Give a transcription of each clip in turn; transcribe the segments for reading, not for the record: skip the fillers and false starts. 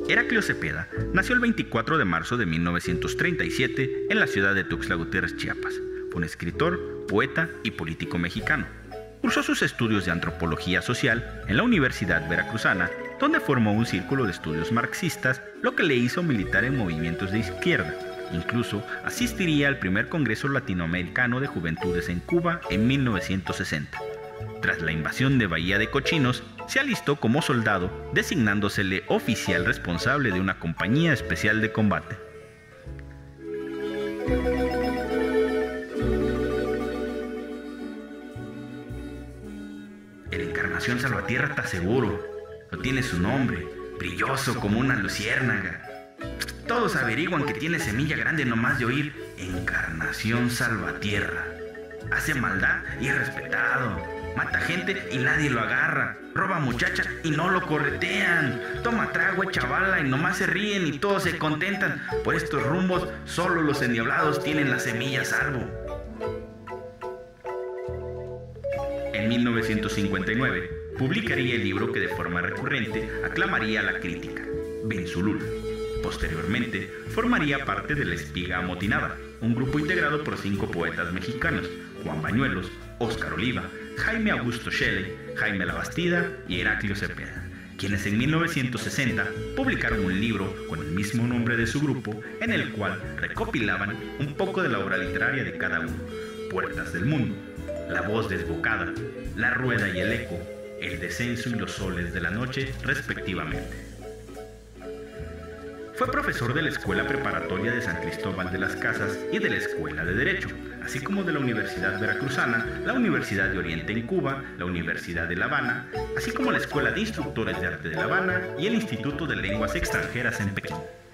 Heraclio Cepeda nació el 24 de marzo de 1937 en la ciudad de Tuxtla Gutiérrez, Chiapas. Fue un escritor, poeta y político mexicano. Cursó sus estudios de antropología social en la Universidad Veracruzana, donde formó un círculo de estudios marxistas, lo que le hizo militar en movimientos de izquierda. Incluso asistiría al primer Congreso Latinoamericano de Juventudes en Cuba en 1960. Tras la invasión de Bahía de Cochinos, se alistó como soldado, designándosele oficial responsable de una compañía especial de combate. El Encarnación Salvatierra está seguro. No tiene su nombre, brilloso como una luciérnaga. Todos averiguan que tiene semilla grande nomás de oír Encarnación Salvatierra. Hace maldad y es respetado. Mata gente y nadie lo agarra. Roba muchacha y no lo corretean. Toma trago, echa bala y nomás se ríen y todos se contentan. Por estos rumbos solo los endiablados tienen la semilla a salvo. En 1959 publicaría el libro que de forma recurrente aclamaría a la crítica, Benzulul. Posteriormente formaría parte de La Espiga Amotinada, un grupo integrado por 5 poetas mexicanos: Juan Bañuelos, Óscar Oliva, Jaime Augusto Shelley, Jaime Labastida y Heraclio Cepeda, quienes en 1960 publicaron un libro con el mismo nombre de su grupo, en el cual recopilaban un poco de la obra literaria de cada uno: Puertas del Mundo, La Voz Desbocada, La Rueda y el Eco, El Descenso y los Soles de la Noche, respectivamente. Fue profesor de la Escuela Preparatoria de San Cristóbal de las Casas y de la Escuela de Derecho, así como de la Universidad Veracruzana, la Universidad de Oriente en Cuba, la Universidad de La Habana, así como la Escuela de Instructores de Arte de La Habana y el Instituto de Lenguas Extranjeras en Pekín.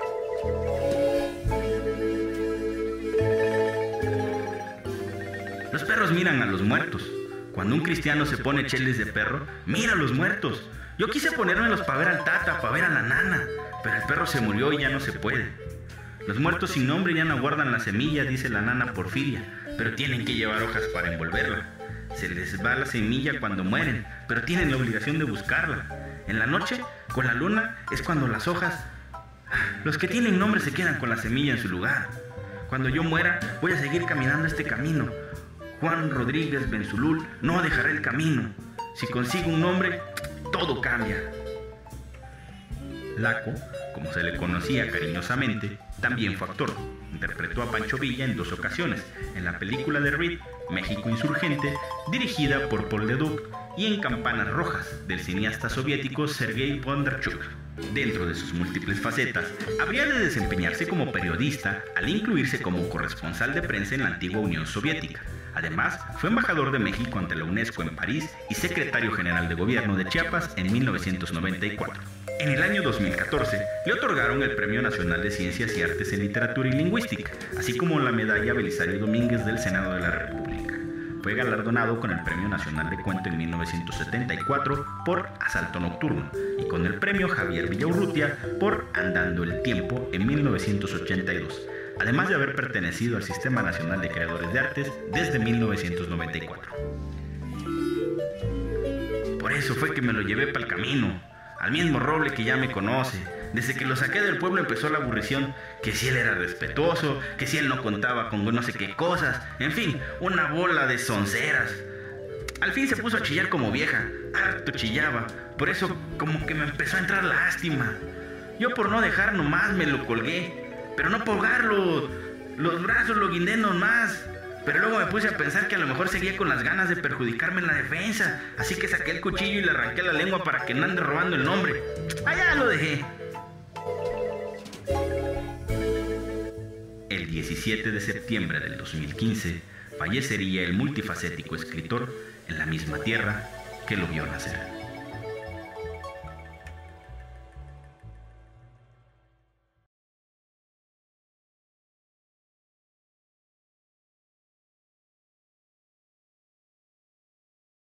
Los perros miran a los muertos. Cuando un cristiano se pone cheles de perro, mira a los muertos. Yo quise ponérmelos para ver al Tata, para ver a la Nana, pero el perro se murió y ya no se puede. Los muertos sin nombre ya no guardan la semilla, dice la Nana Porfiria, pero tienen que llevar hojas para envolverla. Se les va la semilla cuando mueren, pero tienen la obligación de buscarla. En la noche, con la luna, es cuando las hojas... Los que tienen nombre se quedan con la semilla en su lugar. Cuando yo muera, voy a seguir caminando este camino. Juan Rodríguez Benzulul no dejará el camino. Si consigo un nombre, todo cambia. Laco, como se le conocía cariñosamente, también fue actor. Interpretó a Pancho Villa en 2 ocasiones, en la película de Reed, México Insurgente, dirigida por Paul Leduc, y en Campanas Rojas, del cineasta soviético Sergei Bondarchuk. Dentro de sus múltiples facetas, habría de desempeñarse como periodista al incluirse como corresponsal de prensa en la antigua Unión Soviética. Además, fue embajador de México ante la UNESCO en París y secretario general de gobierno de Chiapas en 1994. En el año 2014 le otorgaron el Premio Nacional de Ciencias y Artes en Literatura y Lingüística, así como la Medalla Belisario Domínguez del Senado de la República. Fue galardonado con el Premio Nacional de Cuento en 1974 por Asalto Nocturno y con el Premio Javier Villaurrutia por Andando el Tiempo en 1982, además de haber pertenecido al Sistema Nacional de Creadores de Artes desde 1994. Por eso fue que me lo llevé para el camino, al mismo Roble que ya me conoce. Desde que lo saqué del pueblo empezó la aburrición, que si él era respetuoso, que si él no contaba con no sé qué cosas, en fin, una bola de sonceras. Al fin se puso a chillar como vieja, harto chillaba, por eso como que me empezó a entrar lástima. Yo por no dejar nomás me lo colgué, pero no por ahogarlo, los brazos lo guindé nomás. Pero luego me puse a pensar que a lo mejor seguía con las ganas de perjudicarme en la defensa, así que saqué el cuchillo y le arranqué la lengua para que no ande robando el nombre. Allá lo dejé. El 17 de septiembre del 2015 fallecería el multifacético escritor en la misma tierra que lo vio nacer.